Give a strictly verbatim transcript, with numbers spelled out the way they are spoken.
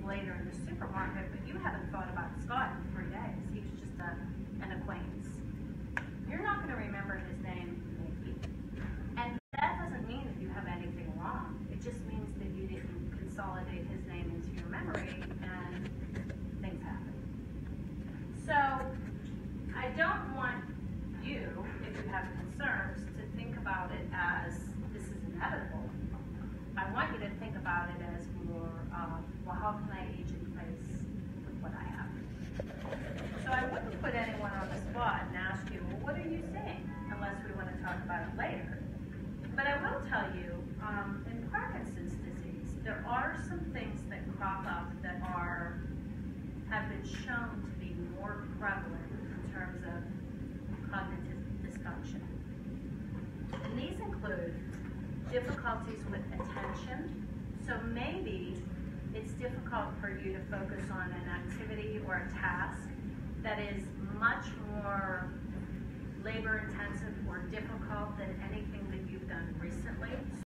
later in the supermarket, but you haven't thought about Scott in three days. He was just a, an acquaintance. You're not going to remember his name, maybe. And that doesn't mean that you have anything wrong. It just means that you didn't consolidate his name into your memory, and things happen. So I don't want you, if you have concerns, to think about it as this is inevitable. I want you to think about it as more, uh, well, how can I age in place with what I have? So I wouldn't put anyone on the spot and ask you, well, what are you seeing? Unless we want to talk about it later. But I will tell you, um, in Parkinson's disease, there are some things that crop up that are, have been shown to be more prevalent in terms of cognitive dysfunction. And these include difficulties with attention. So maybe it's difficult for you to focus on an activity or a task that is much more labor intensive or difficult than anything that you've done recently.